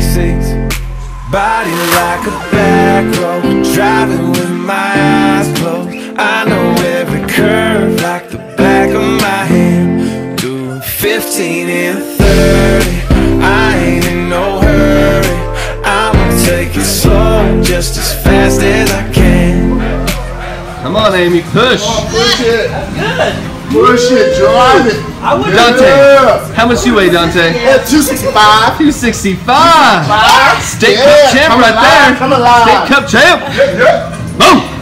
seats, body like a back road, driving with my eyes closed. I know every curve like the back of my hand. Doing 15 and 30, I ain't in no hurry. I'ma take it slow, just as fast as I can. Come on, Amy, push. Push it. Good. Push it, drive it. I would. Dante, how much you weigh, Dante? 265. 265. State Yeah, Cup champ come right alive, there. come alive. State Cup champ. Yep. Boom.